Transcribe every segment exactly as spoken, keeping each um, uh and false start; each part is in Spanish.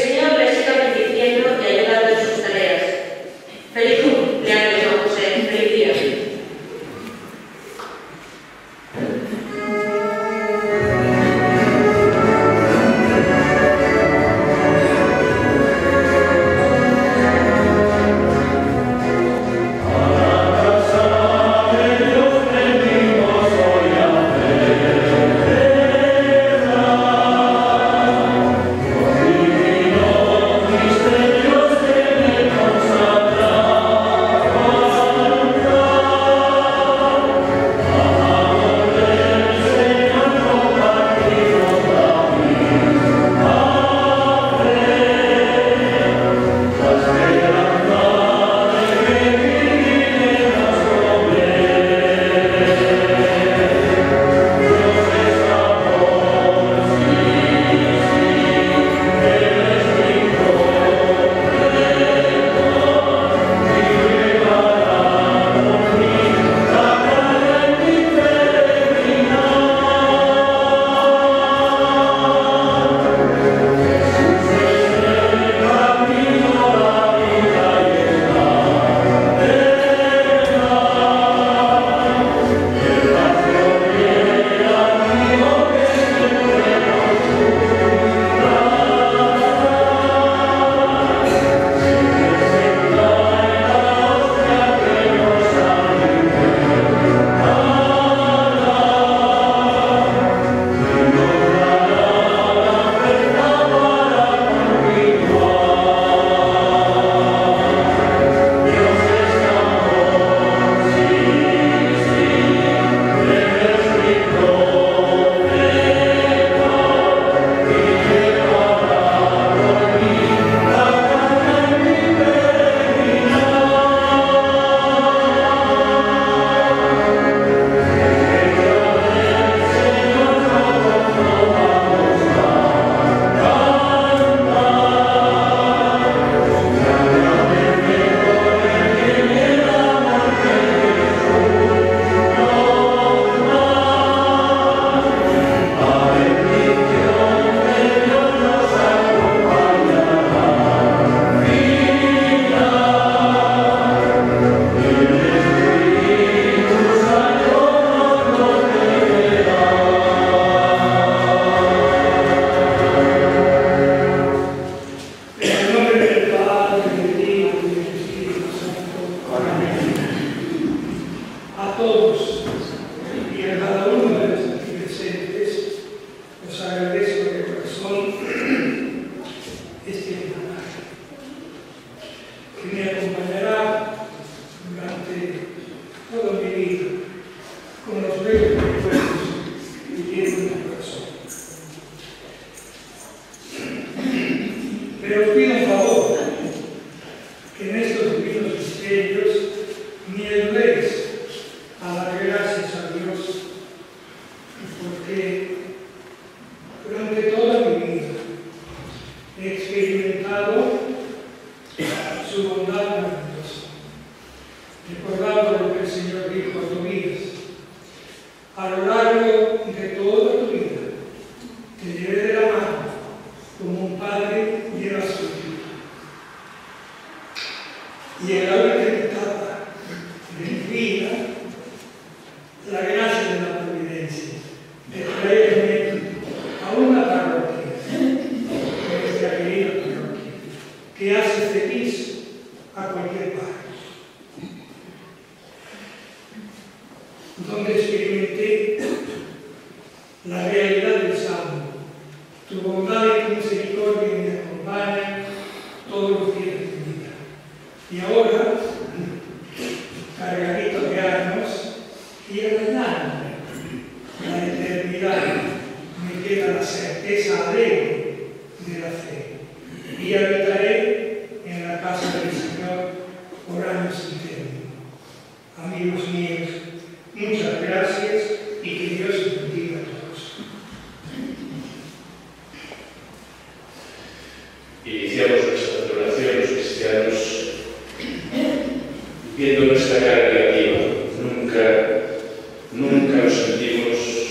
Señor le siga bendiciendo y ayudando en sus tareas. Feliz cumpleaños, don José. Feliz día.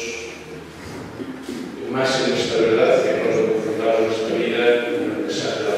más en nuestra verdad que nos lo confrontamos en nuestra vida, en lo que sale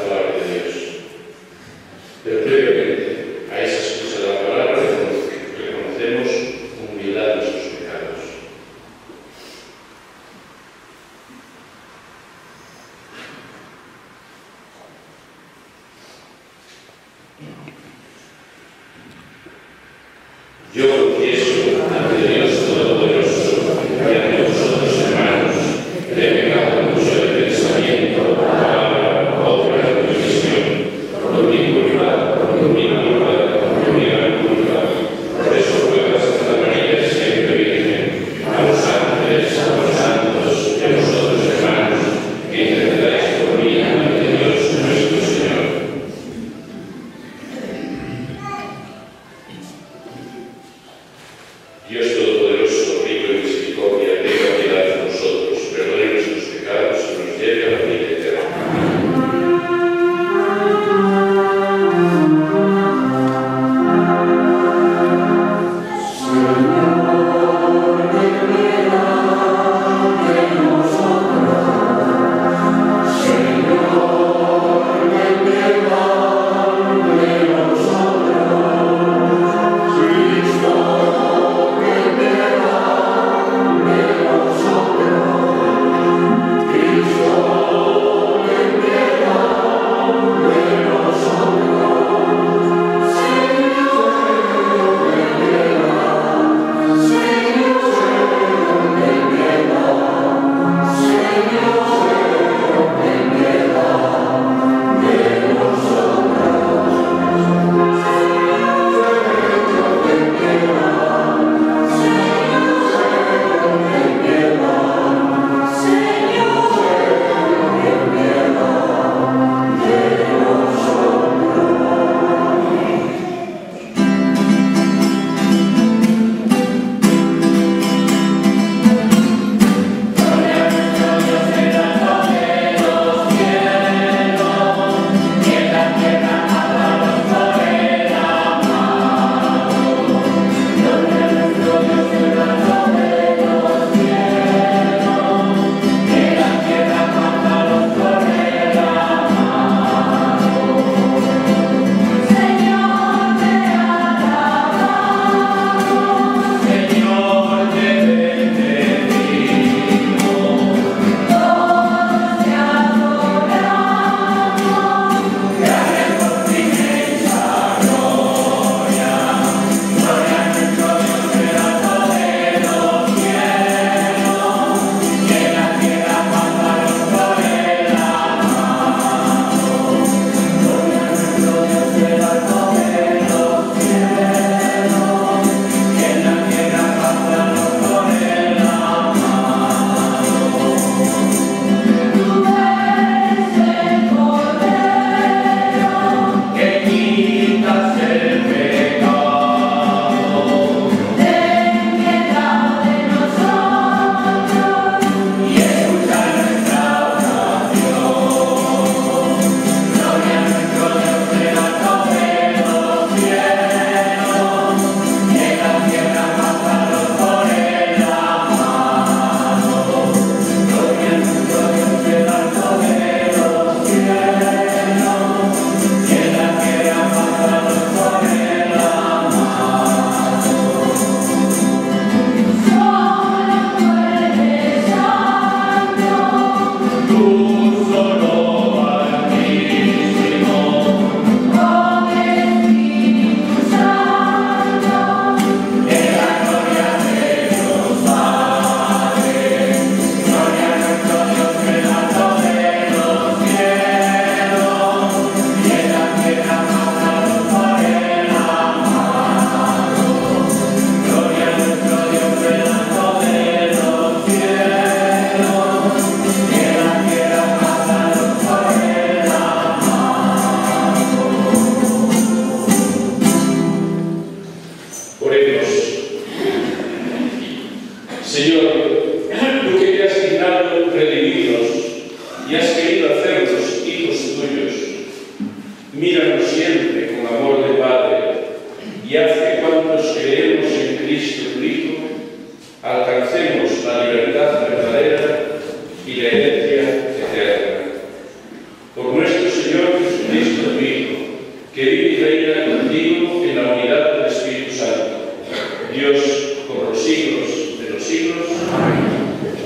míranos siempre con amor de Padre y haz que cuantos creemos en Cristo tu Hijo alcancemos la libertad verdadera y la herencia eterna. Por nuestro Señor Jesucristo tu Hijo, que vive y reina contigo en la unidad del Espíritu Santo, Dios por los siglos de los siglos. Amén.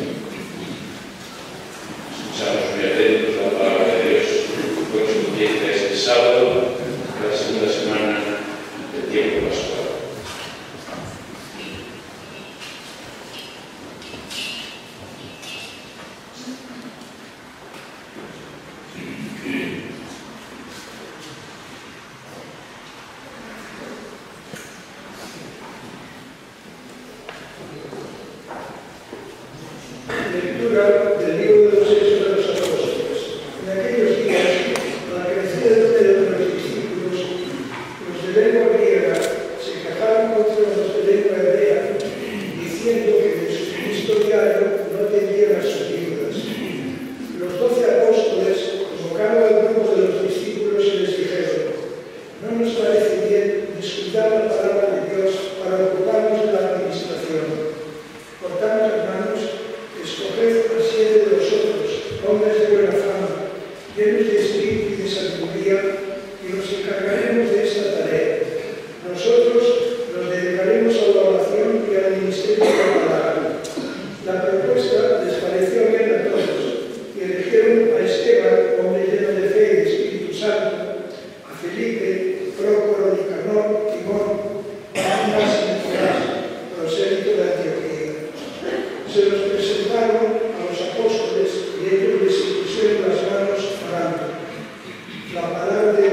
Escuchamos muy atentos la palabra de Dios, pues comienza este sábado, la segunda semana del tiempo pascual. Lectura del libro de los Hechos de los Apóstoles. En aquellos días, al crecer el número de los discípulos, los de lengua griega se quejaron contra los de lengua hebrea, diciendo que Jesucristo diario no atendían a sus viudas. Los doce apóstoles convocaron al grupo de los discípulos y les dijeron: no nos parece bien descuidar la palabra de Dios para ocuparnos de la administración. Por tanto, hermanos, escoged a siete de vosotros, hombres de buena fama, llenos de espíritu y de sabiduría, y nos encargaremos de esta tarea. Nosotros nos dedicaremos a la oración y al ministerio de la palabra. La propuesta les pareció bien a todos, y eligieron a Esteban, hombre lleno de fe y de Espíritu Santo, a Felipe, Prócoro, Nicanor, Timón, Parmenas y Nicolás, prosélito de Antioquía. Se los presentaron a los apóstoles y ellos les impusieron las manos orando. La palabra de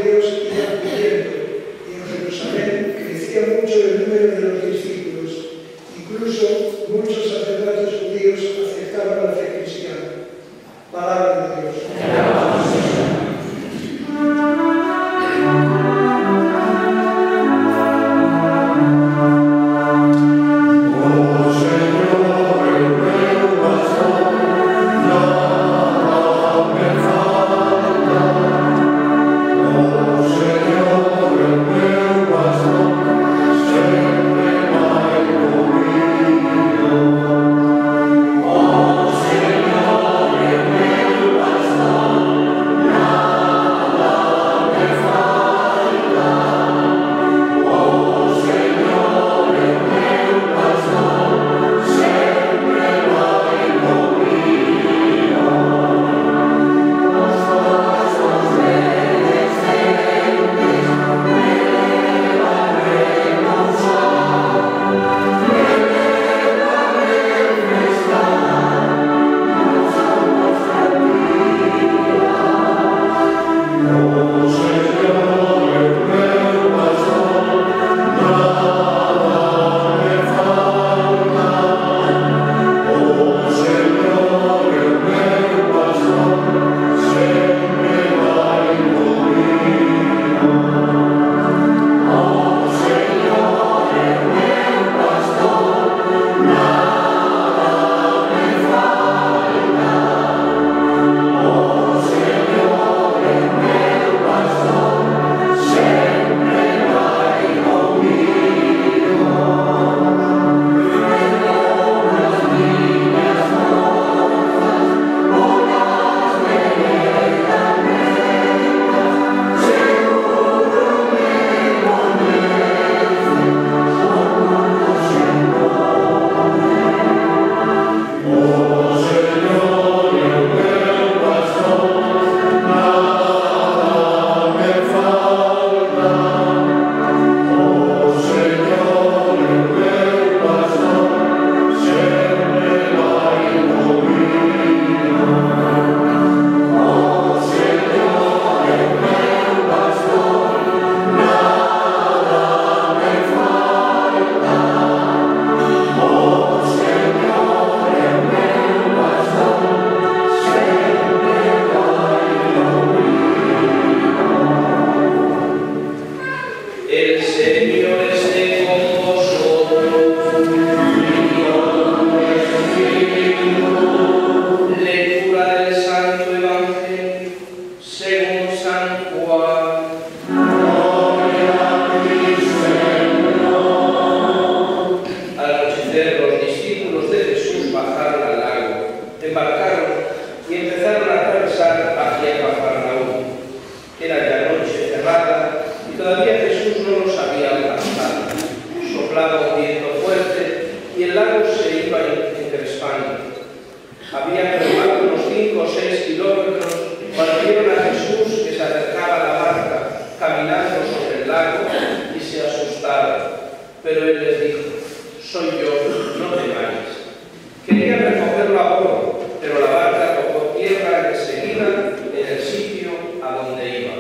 cerrada y todavía Jesús no los había alcanzado. Soplaba un viento fuerte y el lago se iba encrespando. Habían remado unos cinco o seis kilómetros cuando vieron a Jesús que se acercaba a la barca caminando sobre el lago y se asustaron. Pero él les dijo: soy yo, no temáis. Querían recogerlo a bordo, pero la barca tocó tierra enseguida en el sitio a donde iba.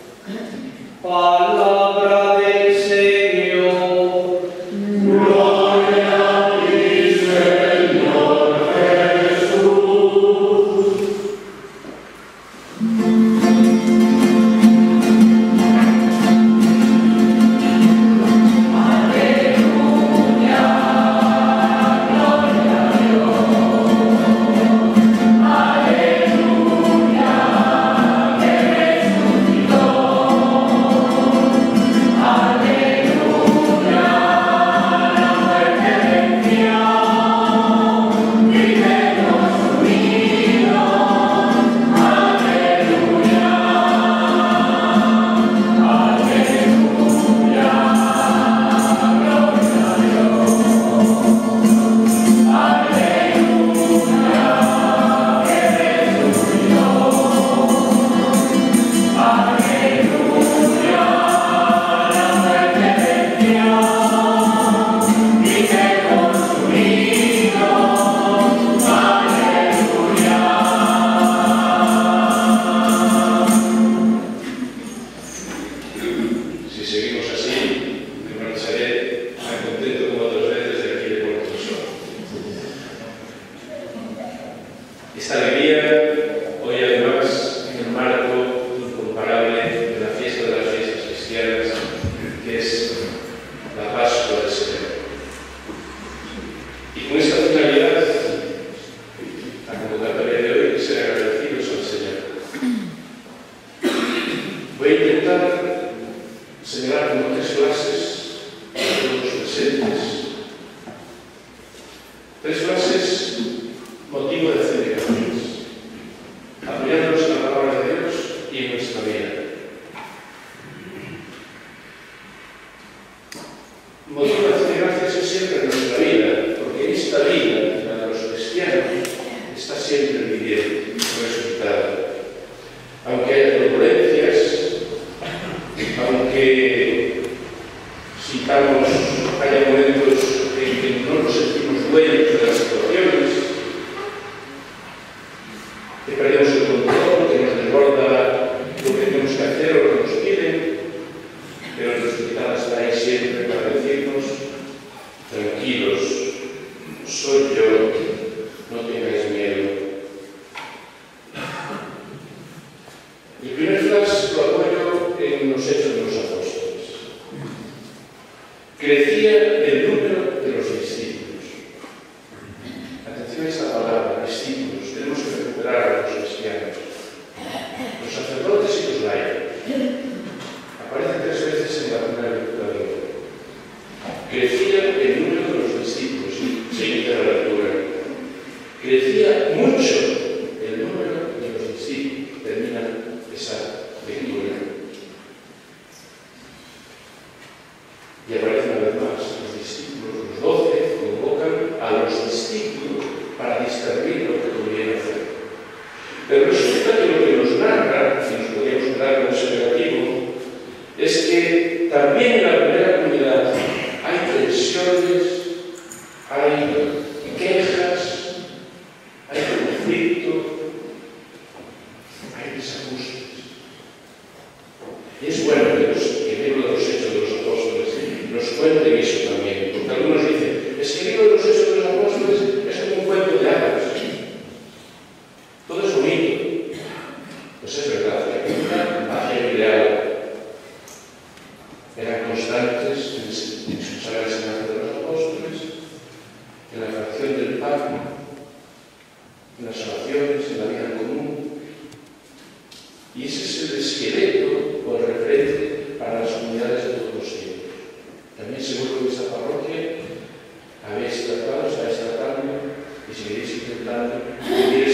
Palabra del Señor. Gloria a ti, Señor Jesús.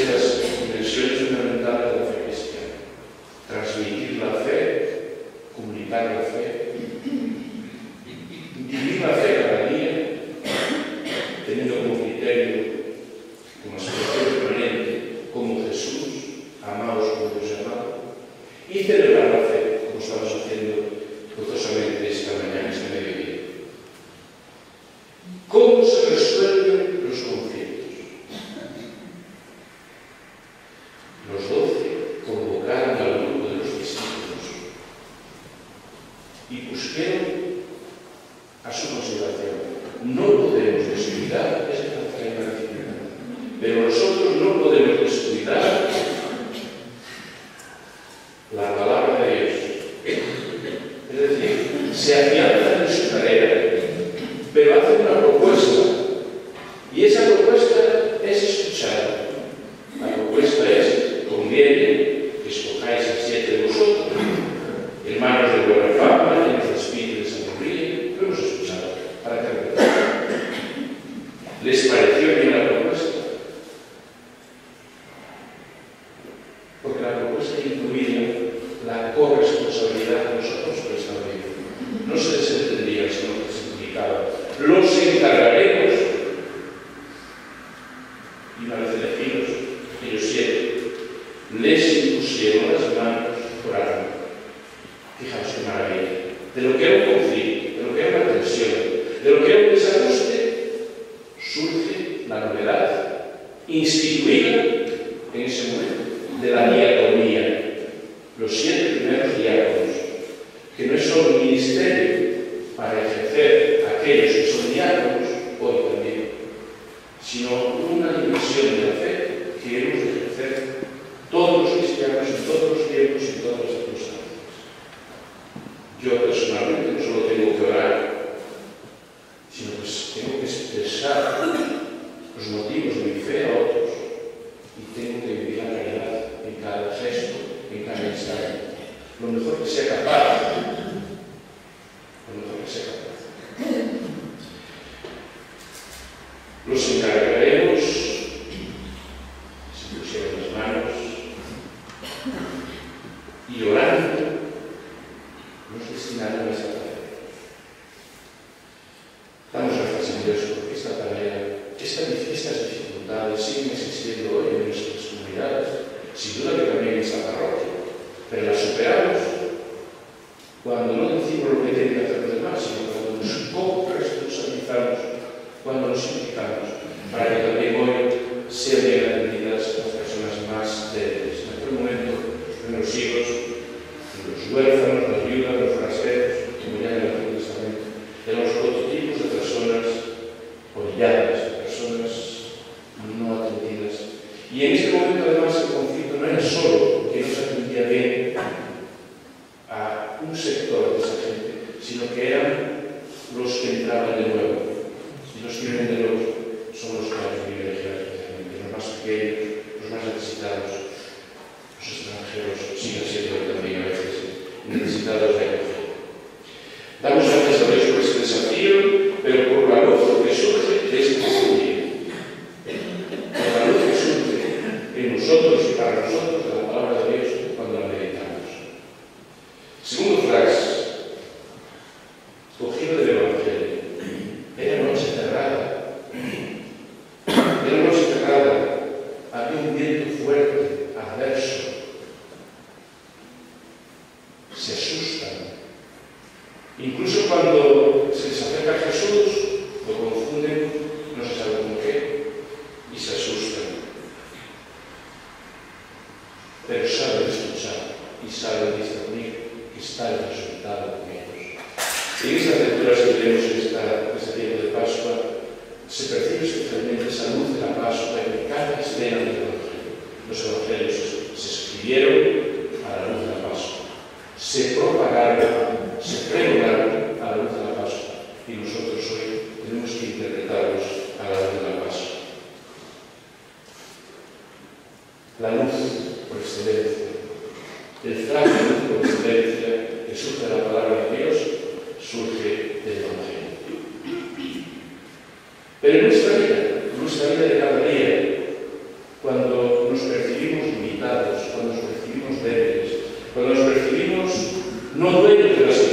Transmitir la fe como comunicar la fe, vivir la fe cada día, teniendo como criterio, como aspiración permanente, como Jesús, amados como Dios amado, y celebrar la fe, como estamos haciendo gozosamente esta mañana, este mediodía. ¿Cómo se resuelven los conflictos? Los doce convocaron al grupo de los discípulos y pusieron a su consideración. No podemos descuidar esta doctrina disciplina, pero nosotros no podemos descuidar la palabra de Dios. Es decir, se afianzan en su tarea, pero hacen una propuesta, y esa propuesta es escuchar. La propuesta es: conviene que escojáis a siete de vosotros, hermanos de buena fama, llenos de espíritu y de sabiduría. Lo hemos escuchado. ¿Para qué? ¿Les pareció bien la propuesta? Porque la propuesta incluía la corresponsabilidad de nosotros por esta vida. No se les entendía, sino que se implicaba: los encargaremos. Y una vez elegidos, ellos siete, les impusieron las manos por algo. Fijaos qué maravilla. De lo que era un conflicto, de lo que era una tensión, de lo que era un desajuste, surge la novedad instituida en ese momento de la diaconía. Los siete primeros diáconos, que no es solo un ministerio para ejercer aquellos que son diáconos, hoy también, sino una dimensión de la fe que hemos de ejercer todos los cristianos en todos los tiempos y en todas las circunstancias. Yo personalmente no solo tengo que orar, sino que tengo que expresar los motivos de mi fe a otros, y tengo que vivir la caridad en cada gesto, en cada instante, lo mejor que sea capaz, lo mejor que sea capaz. Los encargaremos, se pusieron las manos, y orando nos destinaron a esta tarea. Damos gracias a Dios porque esta tarea, esta, estas dificultades siguen existiendo hoy en nuestras comunidades, sin duda que también en esta parroquia, pero las superamos cuando no decimos lo que tienen que hacer los demás, sino cuando nos corresponsabilizamos, cuando nos implicamos, para que también hoy sean bien atendidas las personas más débiles. En aquel momento, en los siglos, los huérfanos, las viudas, los forasteros, como ya en el Antiguo Testamento, eran los prototipos de personas orilladas, de personas no atendidas. Y en este momento, además, el conflicto no era solo que no se atendía bien a un sector de esa gente, sino que eran los que entraban de nuevo. Y los que vienen de nuevo son los que han privilegiados, especialmente los más pequeños, los más necesitados. Los extranjeros siguen siendo también a veces necesitados de acoger. Damos gracias a Dios por este desafío, pero por la luz que surge de este desafío. Por la luz que surge en nosotros y para nosotros de la palabra de Dios cuando la meditamos. Segundo frase, cogido del Evangelio. Era noche cerrada. Era noche cerrada. Había un viento fuerte, adverso. Se asustan. Incluso cuando se les acerca a Jesús, lo confunden, no se sabe con qué, y se asustan. Pero saben escuchar y saben discernir que está el resultado con ellos. En estas lecturas que tenemos en este tiempo de Pascua, se percibe especialmente esa luz de la Pascua en cada escena del Evangelio. Los Evangelios se escribieron a la luz de la Pascua, se propagaron, se pregonaron a la luz de la Pascua, y nosotros hoy tenemos que interpretarlos a la luz de la Pascua. La luz por excelencia, el flaco luz por excelencia que surge de la palabra de Dios, surge del Evangelio. Pero en nuestra vida, en nuestra vida de cada día, cuando nos percibimos limitados, cuando nos percibimos débiles, cuando nos percibimos no dueños de las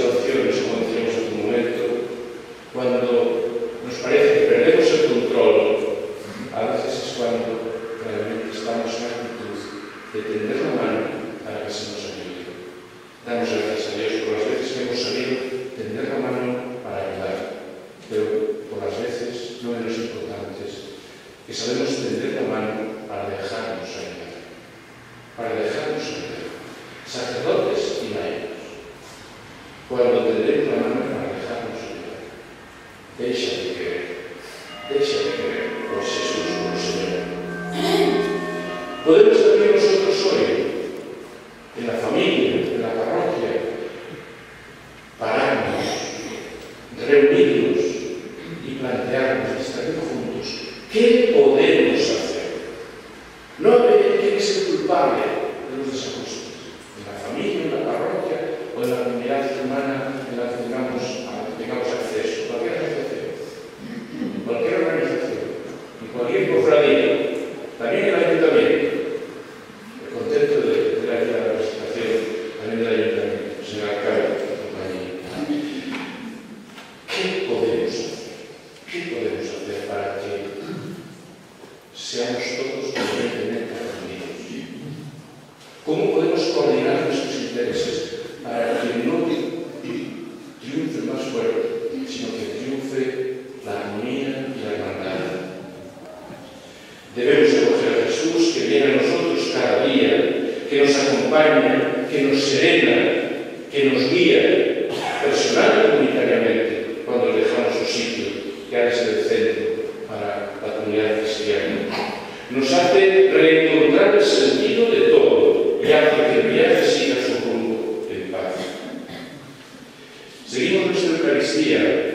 sabemos tender la mano para dejarnos ayudar, para dejarnos ayudar, sacerdotes y laicos. Cuando tendemos la mano para dejarnos ayudar, deixa de creer, deixa de creer por Jesús, por Señor. Podemos también nosotros hoy, en la familia, en la parroquia, pararnos, reunirnos y plantearnos, estar juntos, ¿qué podemos hacer? No hay que ser culpable de los desajustes, en la familia, en la parroquia o en la comunidad humana en la que tengamos, tengamos acceso, cualquier asociación, en cualquier organización, en cualquier cofradía, también en el ayuntamiento. El contexto de, de la vida de la presentación, también del ayuntamiento, señor alcalde y compañía. ¿Qué podemos hacer? ¿Qué podemos hacer para que seamos todos convenientemente reunidos? ¿Cómo podemos coordinar nuestros intereses para que no triunfe más fuerte, sino que triunfe la armonía y la hermandad? Debemos acoger a Jesús, que viene a nosotros cada día, que nos acompaña, que nos serena, que nos guía, personal y comunitariamente, cuando dejamos su sitio, que ha de ser el centro para la comunidad cristiana. Nos hace reencontrar el sentido de todo y hace que el viaje siga su rumbo en paz. Seguimos nuestra Eucaristía,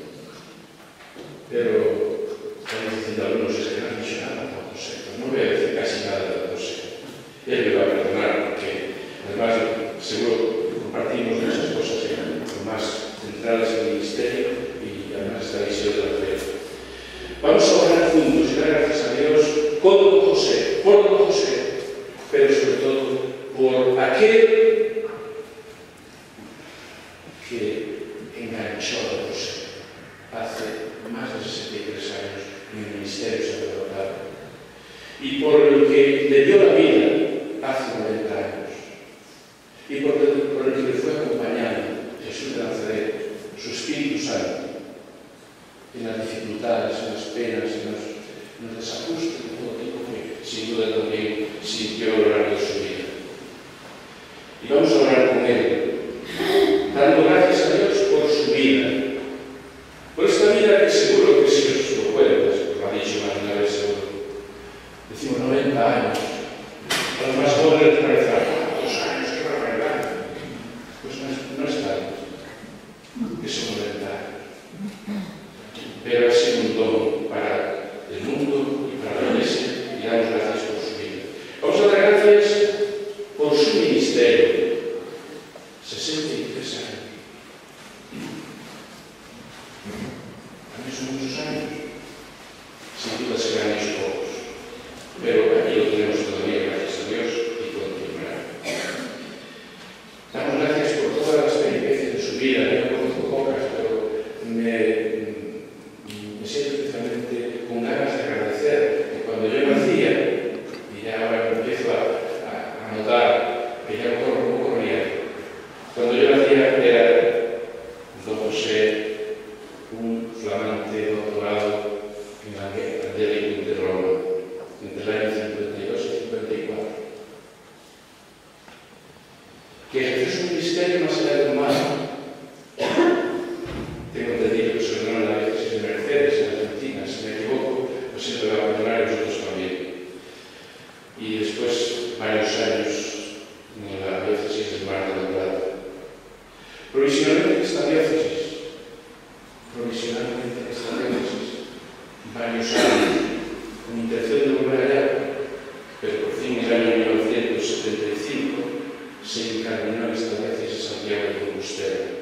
pero estamos diciendo a algunos que no han dicho nada de José. No voy a decir casi nada de José. Él me va a perdonar porque, además, seguro que compartimos muchas cosas más centrales en el ministerio y además esta visión de la fe. Vamos a orar juntos y dar gracias a Dios por don José, por don José, pero sobre todo por aquel que enganchó a don José hace más de sesenta y tres años en el ministerio sacerdotal y por el que le dio la vida hace noventa años y por el, por el que le fue acompañando Jesús de Nazaret, su Espíritu Santo, en las dificultades, en las penas, en los, en los desajustes de todo tipo que sin duda también sintió a lo largo de su vida. Y vamos a orar con él, dando gracias a Dios por su vida, por esta vida que seguro que si os lo cuentas, os lo ha dicho más de una vez seguro, decimos noventa años, a los más jóvenes de cabeza, dos años, qué barbaridad. Pues no es, no es tanto, que son noventa años. Pero ha sido un don para el mundo y para la Iglesia y damos gracias por su vida. Vamos a dar gracias por su ministerio. sesenta y tres años. También son muchos años. Sin duda serán años pocos. Pero aquí lo tenemos todavía, gracias a Dios, y continuará. Damos gracias por todas las peripecias de su vida. Yo conozco pocas, pero me... Me siento especialmente con ganas de agradecer que cuando yo nacía, y ya ahora empiezo a, a, a notar que ya no corro como corría, cuando yo nacía era don José, un flamante doctorado en la Angélica de Roma, entre el año cincuenta y dos y cincuenta y cuatro, que ejerció su ministerio más allá del mar. Tengo entendido que se ordenó en la diócesis de Mercedes, en Argentina, si me equivoco, pues se lo abandonar a nosotros también. Y después, varios años en la diócesis de Mar del Plata. Provisionalmente esta diócesis, provisionalmente esta diócesis, varios años, con intención de volver allá, pero por fin en el año mil novecientos setenta y cinco se incardinó esta diócesis Santiago de Compostela.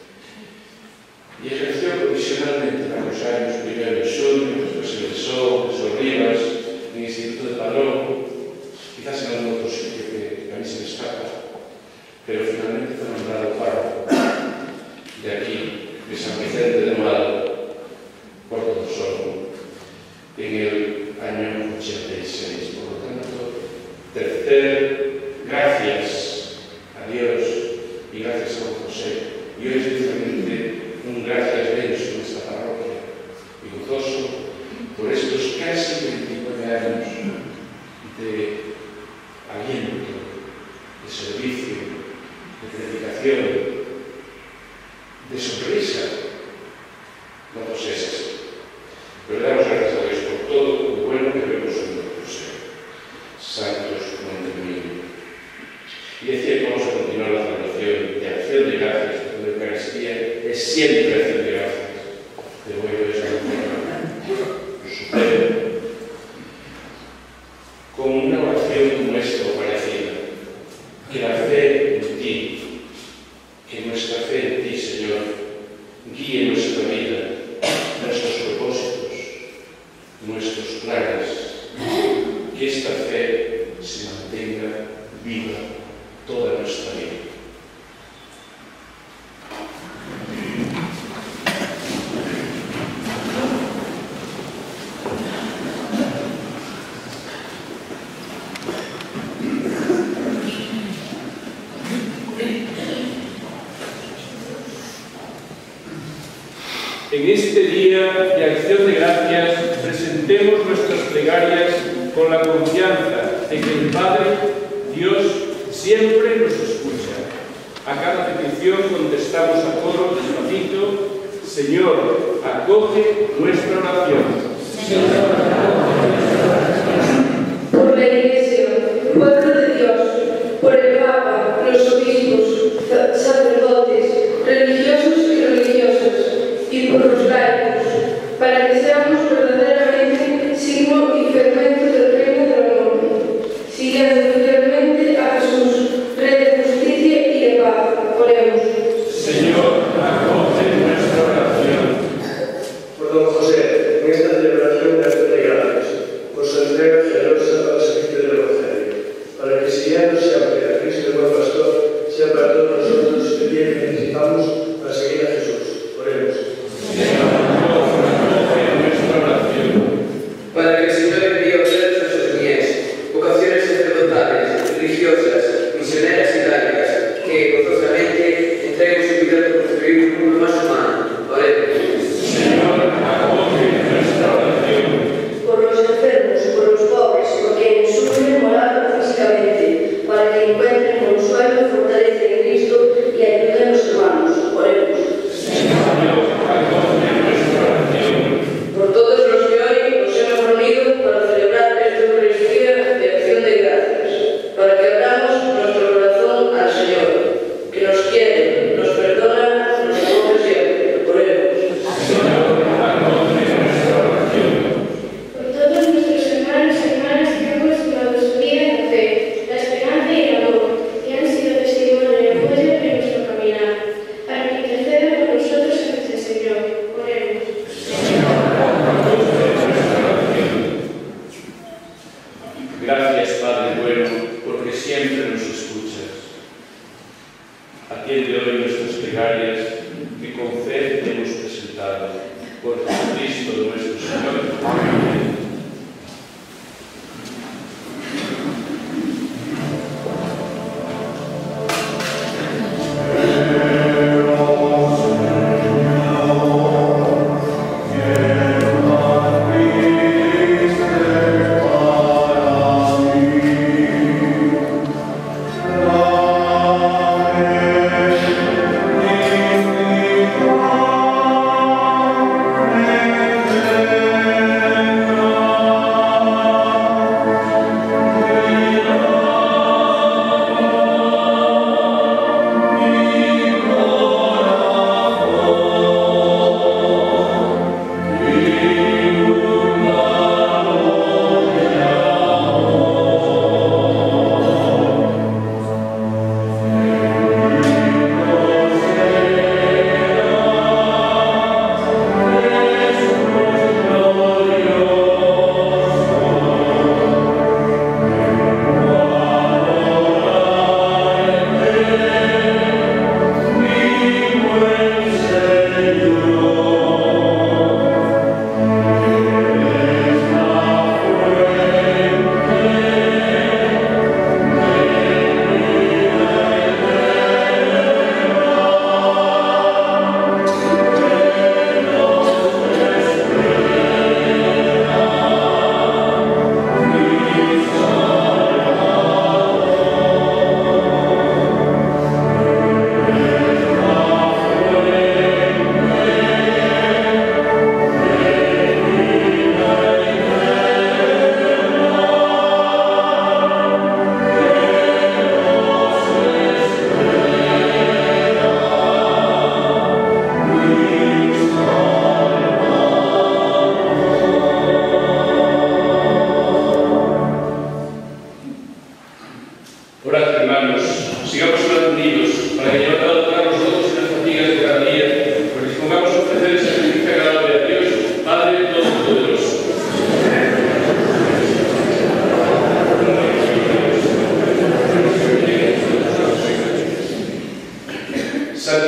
Y ejerció provisionalmente varios años, primero en Xunio, después en el Sol, en Sorribas, en el Instituto de Padrón, quizás en algún otro sitio que a mí se me escapa, pero finalmente fue nombrado párroco de aquí, de San Vicente de Mal, Puerto del Sol, en el año ochenta y seis. Por lo tanto, tercer, gracias a Dios y gracias a don José. Y hoy especialmente un gracias denso en esta parroquia y gozoso por estos casi veinticuatro rodearnos de aliento, de servicio, de predicación, de sonrisa. No posesas. Pero le damos gracias a Dios por todo lo bueno que vemos en nuestro ser. Santos como el Y decía que vamos a continuar la celebración de acción de gracias, porque la Eucaristía es siempre acción de gracias. De vuelvo eso a supero con una oración nuestra o parecida. Que la fe en ti, que nuestra fe en ti, Señor, guíe nuestra vida, nuestros propósitos, nuestros planes. Que esta fe se mantenga viva toda nuestra vida. En este día de acción de gracias, presentemos nuestras plegarias con la confianza de que el Padre, Dios, siempre nos escucha. A cada petición contestamos a coro despacito: Señor, acoge nuestra oración. Señor, acoge nuestra oración. Por la Iglesia, pueblo de Dios, por el Papa, los obispos, sacerdotes, religiosos y religiosas, y por los laicos, para que seamos verdaderamente signo y fermento del reino del amor, siguiendo fielmente a Jesús, Rey de justicia y de paz. Oremos. Señor, acoge nuestra oración. Por don José, en esta celebración de acción de gracias, por su entrega generosa para el servicio del Evangelio, para que siguiendo siempre a Cristo el buen pastor, sea para todos nosotros el bien que necesitamos para seguir a Jesús. Oremos. Señor, acoge nuestra oración. Para que el Señor envíe obreros a sus mies, vocaciones sacerdotales, religiosas, misioneras y laicas, que gozosamente entreguen su vida por construir un mundo más humano. Oremos. Señor, acoge nuestra oración. Por los enfermos, por los pobres, por quienes sufren moral o físicamente, para que encuentren consuelo y fortaleza en Cristo y ayuden a los hermanos. Oremos. Señor, acoge nuestra oración. Por todos los que hoy nos hemos reunido para celebrar esta Eucaristía de acción de gracias, para que abramos nuestro corazón al Señor, que nos quiere, nos perdona, nos acoge siempre. Oremos. Señor, acoge nuestra oración. Por todos nuestros hermanos y hermanas que han conservado su vida en la fe, la esperanza y el amor, y han sido testimonio y apoyo en nuestro caminar, para que interceda por nosotros ante el Señor. Oremos. Gracias, Padre bueno, porque siempre nos escuchas. Atiende hoy nuestras plegarias que con fe te hemos presentado. Por Jesucristo nuestro Señor. Amén. Amen.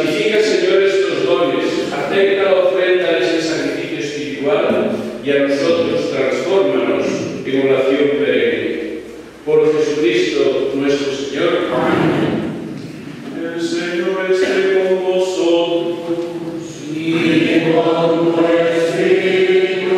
Santifica, Señor, estos dones, acepta la ofrenda de ese sacrificio espiritual y a nosotros transfórmanos en oración perenne. Por Jesucristo nuestro Señor. Amén. El Señor esté con vosotros. Y con tu espíritu.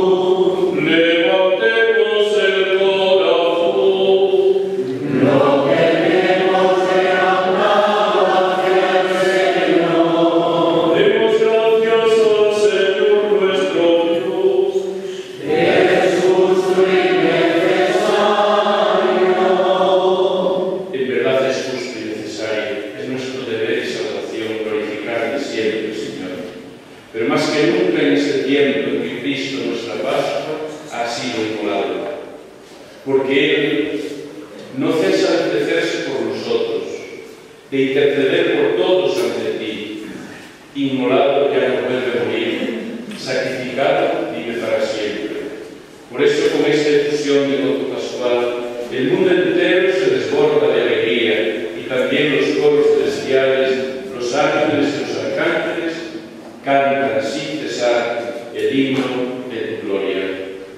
Levantemos el corazón. Lo queremos levantar hacia el Señor. Demos gracias al Señor nuestro Dios. Es justo y necesario. En verdad es justo y necesario. Es nuestro deber y salvación glorificarte siempre, Señor. Pero más que nunca en este tiempo en que Cristo, nuestra Pascua, ha sido inmolado. Porque Él no cesa de ofrecerse por nosotros, de interceder por todos ante ti, inmolado que ya no vuelve a morir, sacrificado vive para siempre. Por eso, con esta efusión de gozo pascual, el mundo entero se desborda de alegría y también los coros celestiales, los ángeles y los arcángeles cantan sin cesar el himno de tu gloria.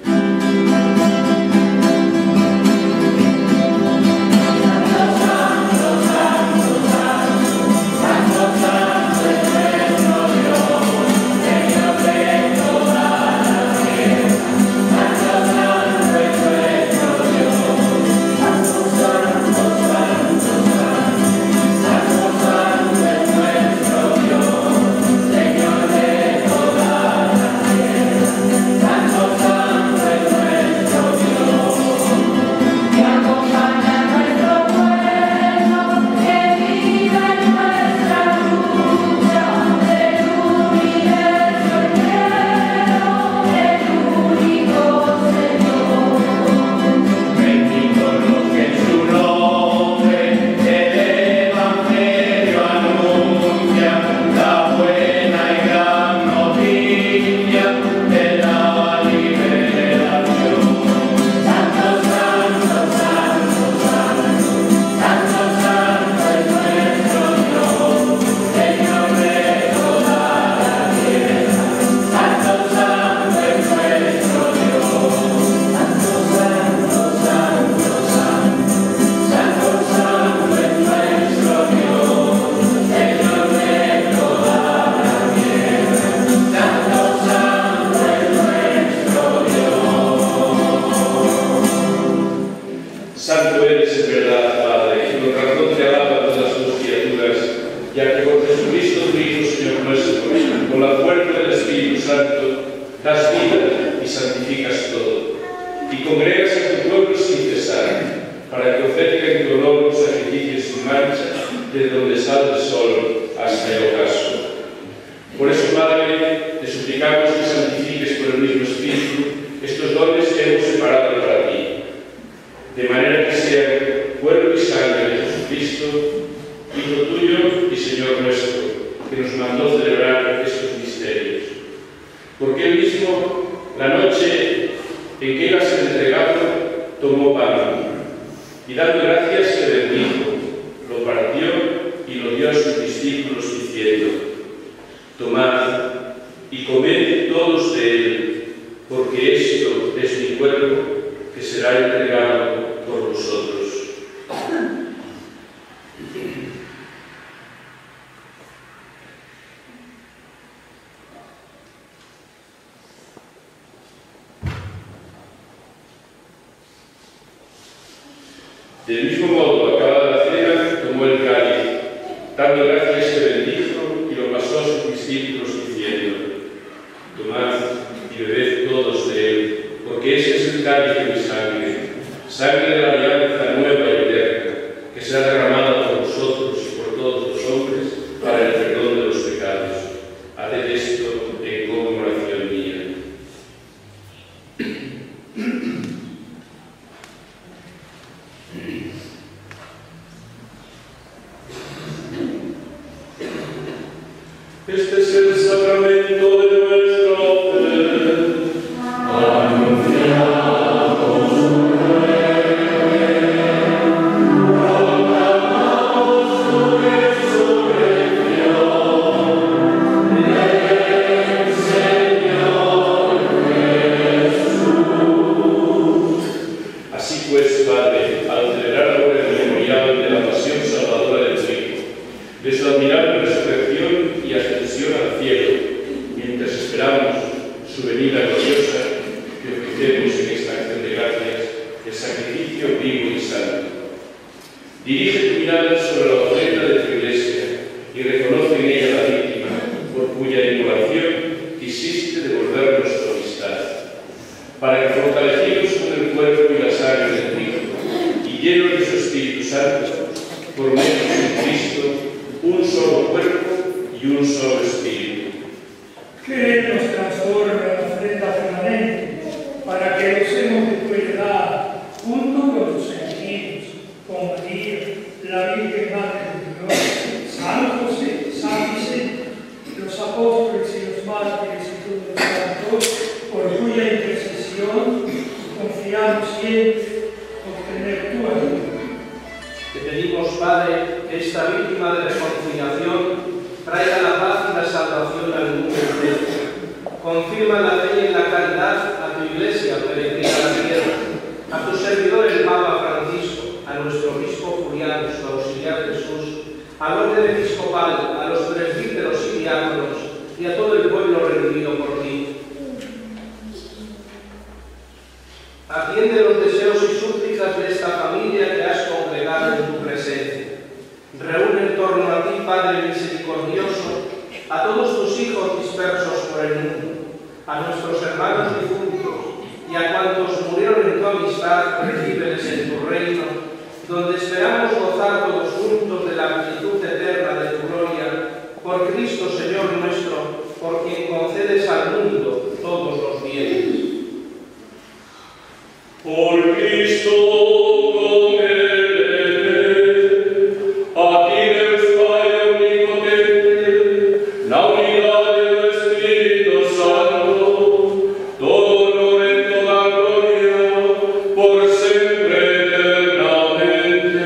Santo eres en verdad, Padre, y con razón te alaban todas tus criaturas, ya que por Jesucristo tu Hijo, Señor nuestro, con la fuerza del Espíritu Santo, das vida y santificas todo, y congregas a tu pueblo sin cesar, para que ofrezca en tu honor un sacrificio sin mancha, desde donde sale el sol hasta el ocaso. Por eso, Padre, te suplicamos que santifiques por el mismo Espíritu estos dones que hemos separado para ti, de manera que sean cuerpo y sangre de Jesucristo, Hijo tuyo y Señor nuestro, que nos mandó celebrar estos misterios. Porque Él mismo, la noche en que iba a ser entregado, tomó pan, y dando gracias se bendijo, lo partió y lo dio a sus discípulos diciendo: tomad y comed todos de él, porque esto es mi cuerpo que será entregado por vosotros. Del mismo modo, acabada la cena, tomó el cáliz, dando gracias se bendijo y lo pasó a sus discípulos diciendo: tomad y bebed todos de él, porque ese es el cáliz de mi sangre, sangre de la alianza nueva y eterna, que será derramada por vosotros y por todos los hombres para el perdón de los pecados. Haced esto en conmemoración mía. Este es el sacramento de nuestra fe. Anunciamos su muerte, proclamamos su resurrección. resurrección y ascensión al cielo, mientras esperamos su venida gloriosa, que ofrecemos en esta acción de gracias, el sacrificio vivo y santo. Dirige tu mirada sobre la ofrenda de tu Iglesia y reconoce en ella la víctima por cuya inmolación quisiste devolvernos tu amistad, para que fortalecidos con el cuerpo y la sangre de tu Hijo y llenos de su Espíritu Santo, formemos en Cristo un solo cuerpo y un solo espíritu. Que Él nos transforme en ofrenda permanente, para que gocemos de tu heredad, junto con tus elegidos, con María, la Virgen Madre de Dios, San José, San Vicente, los apóstoles y los mártires y todos los santos, por cuya intercesión confiamos siempre obtener tu ayuda. Te pedimos, Padre, que esta víctima de reconciliación traiga la paz y la salvación al mundo entero. Confirma la fe y la caridad a tu Iglesia peregrina a la tierra, a tu servidor el Papa Francisco, a nuestro obispo Julián, su auxiliar Jesús, al orden episcopal, a los presbíteros y diáconos y a todo el pueblo redimido por ti. Atiende los deseos y súplicas de esta familia que has congregado en tu presencia. Reúne en torno a ti, Padre misericordioso, a todos tus hijos dispersos por el mundo, a nuestros hermanos difuntos y a cuantos murieron en tu amistad, recíbeles en tu reino, donde esperamos gozar todos juntos de la plenitud eterna de tu gloria, por Cristo Señor nuestro, por quien concedes al mundo todos los bienes. Por Cristo, con Él, a ti Dios Padre omnipotente, la unidad del Espíritu Santo, todo honor y toda gloria, por siempre eternamente.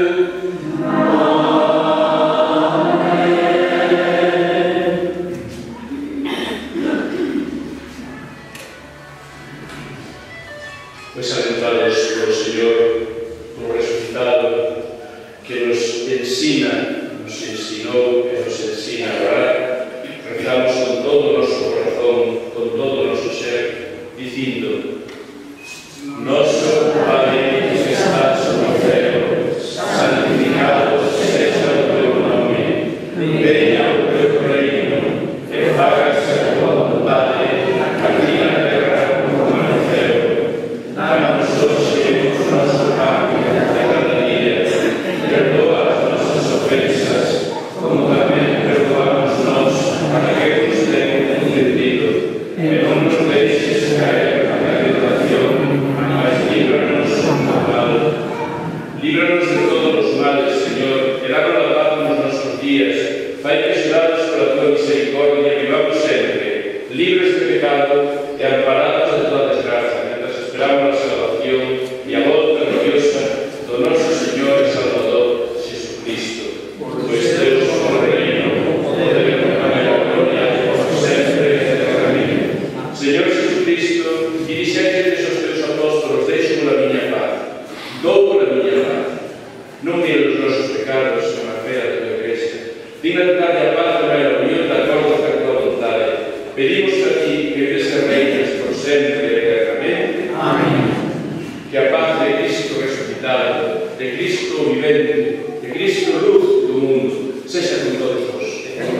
Pues alentados por el Señor, por resucitado, que nos ensina, nos ensinó, que nos ensina a orar, rezamos con todo nuestro corazón, con todo nuestro ser, diciendo: Nosso Padre que estás no cielo, santificado seja o teu nome, venha o teu reino, e hágase a tua vontade, aqui na terra como no céu. Danos hoje o nosso pão de cada dia, perdoa as nossas ofensas, como também perdoamos nós a quem nos tem ofendido, e não nos deixes cair na tentação, mas livra-nos do mal. Líbranos de todos os males, Señor, e danos a paz nos nosos días, fai que xerados pola tua misericordia vivamos sempre, libres de pecado e amparados de toda desgracia, esperamos a salvación e a volta gloriosa do noso Señor e Salvador Jesucristo. Pois Deus o reino, o poder e a gloria por sempre e eternamente. Señor Jesucristo, dirixétedes aos teus apóstolos, deixo a miña paz, dou a miña paz. Non mires os nosos pecados, senón a fe da tua Igrexa. Digna darlle a paz e a unión de acordo ca tua vontade. Pedimos a ti que vives e reinas por sempre e eternamente. Amén. Que a paz de Cristo resucitado, de Cristo vivente, de Cristo luz do mundo, sexa con todos vos.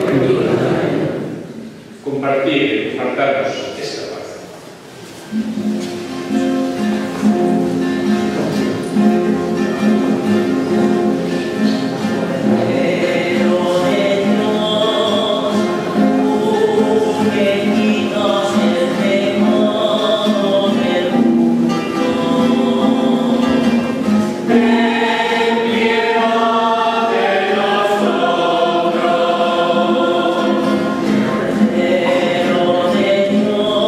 Compartir, compartamos esta paz. Pero de Dios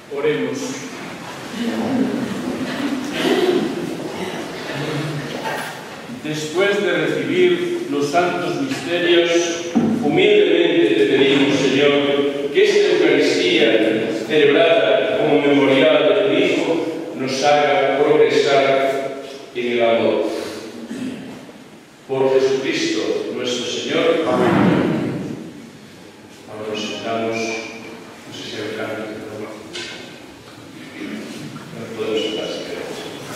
Oremos. Después de recibir los santos misterios, humildemente te pedimos, Señor, que esta Eucaristía, celebrada como memorial de tu Hijo, nos haga progresar en el amor. Por Jesucristo, nuestro Señor. Amén. Ahora nos sentamos, no sé si hay un cambio, pero no. No podemos sentar si queremos.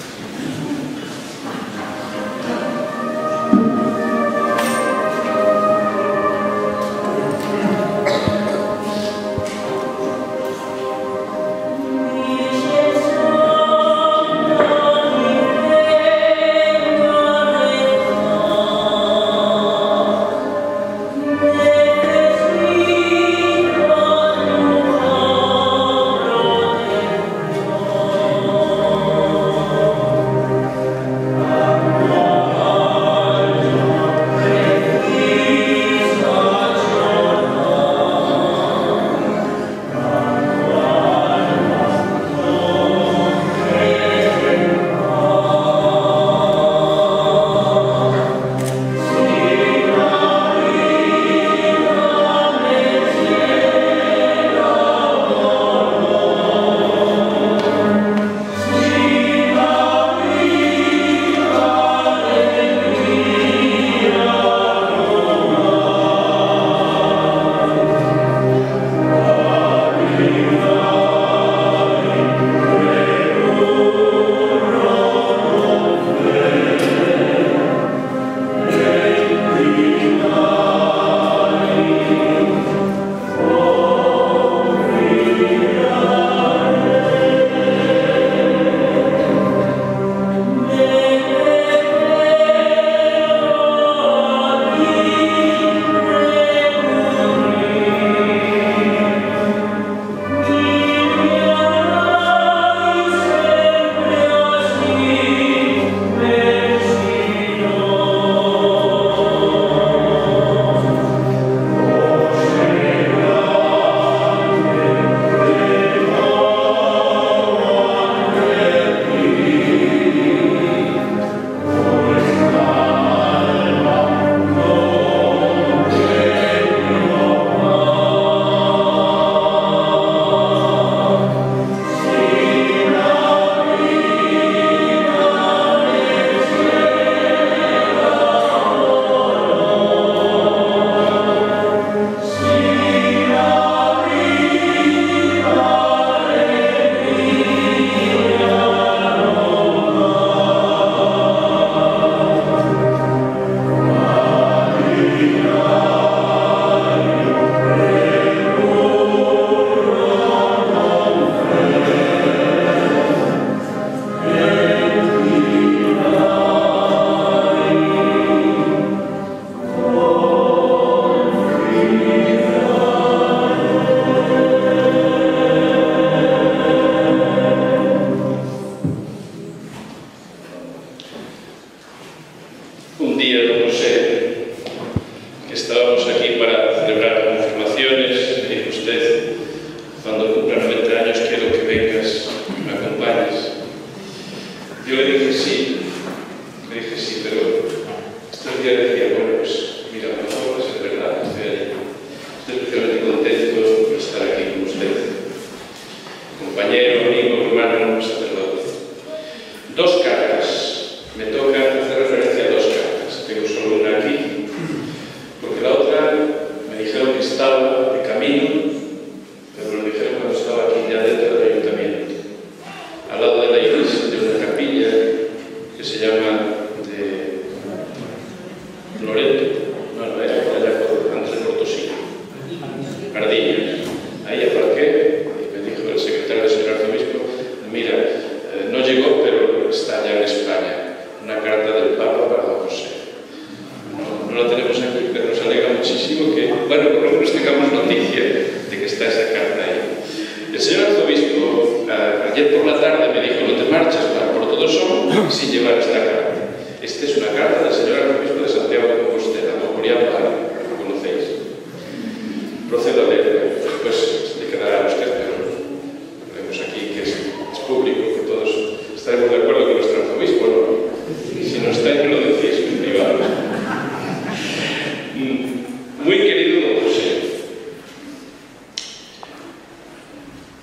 Sin llevar esta carta. Esta es una carta del señor arzobispo de Santiago de Compostela, memorial para, lo conocéis. Procedo a leerla, después le quedará a usted, pero lo vemos aquí.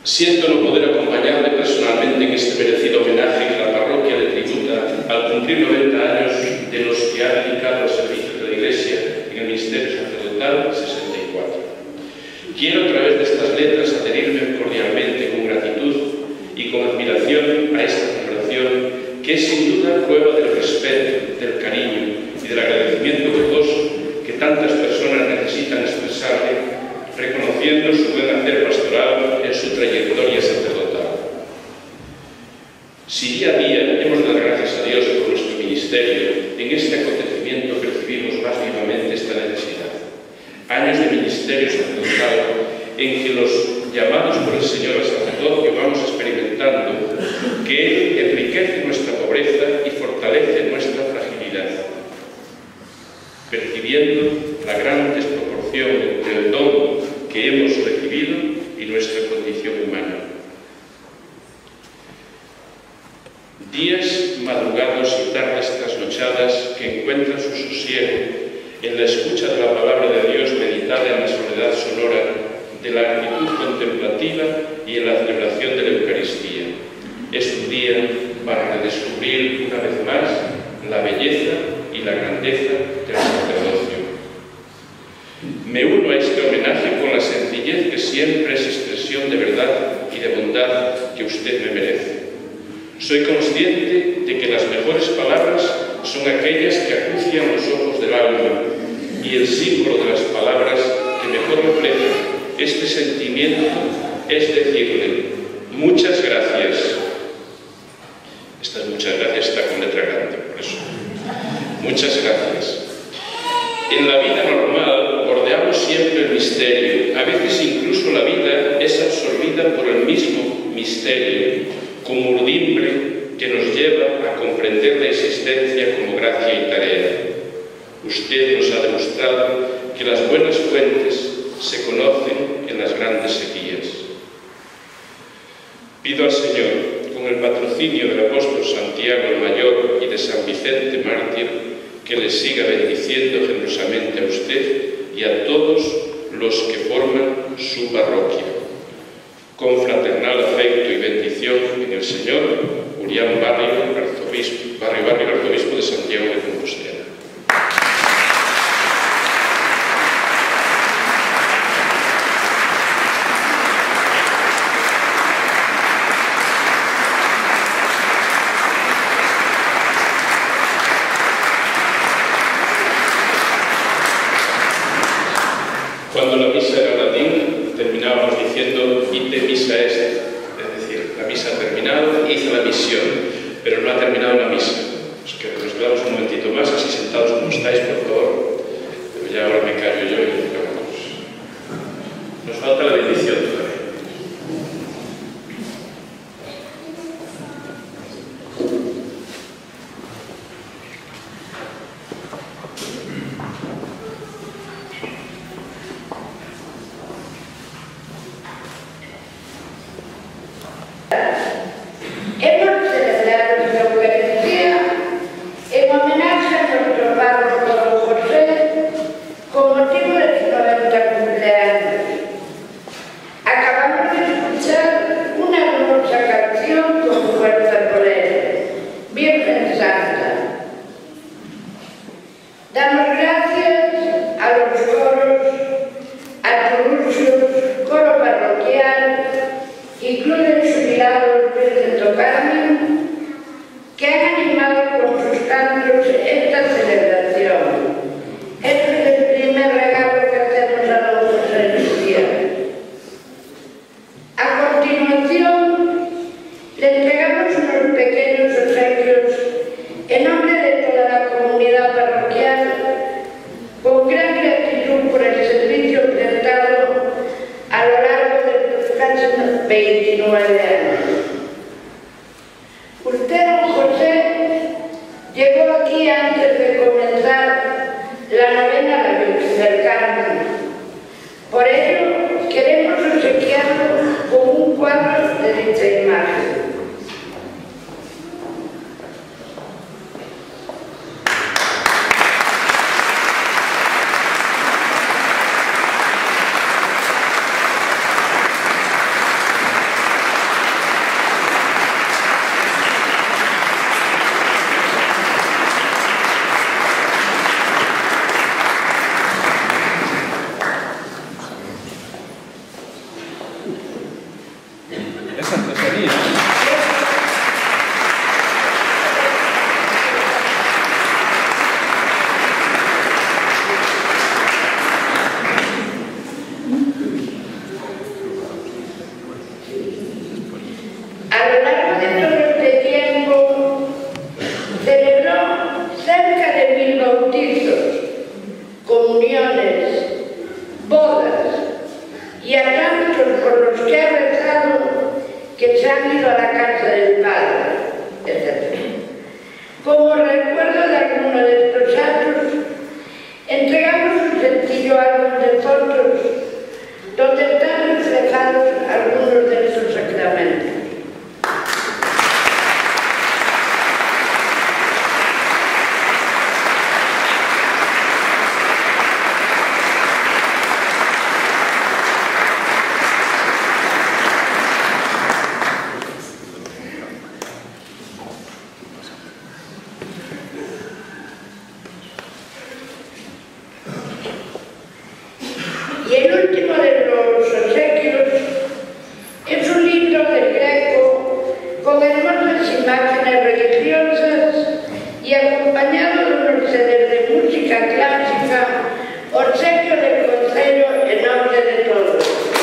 Siento no poder acompañarle personalmente en este merecido homenaje que la parroquia le tributa al cumplir noventa años de los que ha dedicado al servicio de la Iglesia en el ministerio sacerdotal sesenta y cuatro. Quiero a través de estas letras adherirme cordialmente con gratitud y con admiración a esta celebración que es sin duda prueba del respeto, del cariño y del agradecimiento gozoso que tantas personas necesitan expresarle, reconociendo su buen hacer pastoral en su trayectoria sacerdotal. Si día a día hemos de dar gracias a Dios por nuestro ministerio, en este acontecimiento percibimos más vivamente esta necesidad. Años de ministerio sacerdotal en que los llamados por el Señor al sacerdocio vamos experimentando que Él enriquece nuestra pobreza y fortalece nuestra fragilidad, percibiendo la gran desproporción entre el don que hemos recibido y nuestra condición humana. Días madrugados y tardes trasnochadas que encuentran su sosiego en la escucha de la palabra de Dios meditada en la soledad sonora de la actitud contemplativa y en la celebración de la Eucaristía. Es un día para redescubrir una vez más la belleza y la grandeza del sacerdocio. Me uno a este homenaje con la sencillez que siempre es expresión de verdad y de bondad que usted me merece. Soy consciente de que las mejores palabras son aquellas que acucian los ojos del alma, y el símbolo de las palabras que mejor refleja este sentimiento es decirle muchas gracias. Estas muchas gracias está con letra grande, por eso. Muchas gracias. En la vida normal bordeamos siempre el misterio. A veces incluso la vida es absorbida por el mismo misterio, como urdimbre que nos lleva a comprender la existencia como gracia y tarea. Usted nos ha demostrado que las buenas fuentes se conocen en las grandes sequías. Pido al Señor, con el patrocinio del apóstol Santiago el Mayor y de San Vicente Mártir, que le siga bendiciendo generosamente a usted y a todos los que forman su parroquia. Con fraternal afecto y bendición en el Señor, Julián Barrio, arzobispo, Barrio Barrio, arzobispo de Santiago de Compostela. Cuando la misa era latín, terminábamos diciendo ite missa est, es decir, la misa ha terminado, hice la misión, pero no ha terminado la misa. Pues que nos quedamos un momentito más, así sentados como estáis, por favor. Pero ya ahora me callo yo y acabamos. Nos falta la bendición todavía. es artesanía. A lo largo de todo este tiempo celebró cerca de mil bautizos, comuniones, bodas y a tantos por los que ha rezado que se han ido a la casa del Padre, etcétera. Como recuerdo de alguno de estos actos, entregamos un sencillo álbum de fotos donde están reflejados algunos de estos sacramentos. Y el último de los obsequios es un libro del Greco con hermosas imágenes religiosas y acompañado de unos C Ds de música clásica, obsequio del Concello en nombre de todos.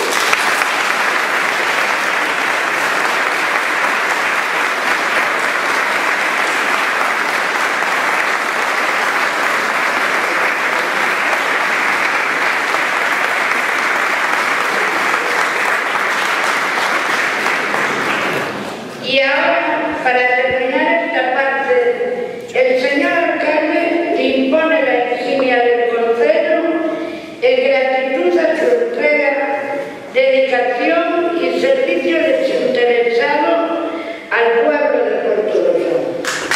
Y ahora, para terminar esta parte, el señor alcalde le impone la insignia del concello en gratitud a su entrega, dedicación y servicio desinteresado al pueblo de Portorosa.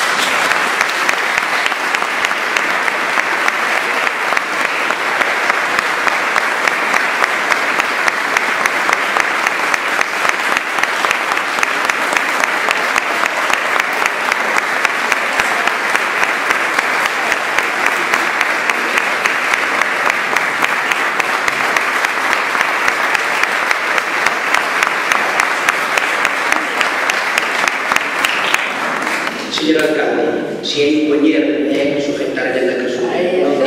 Señor alcalde, si hai un poñer, é sujetar en la casura. Non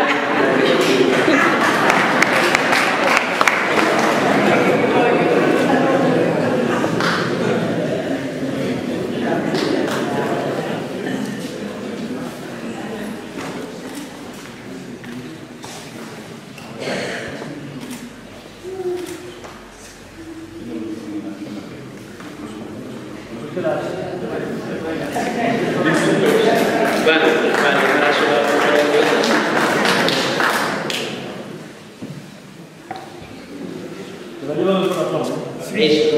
Vale, vale, para su Te la llevo del corazón. Eso.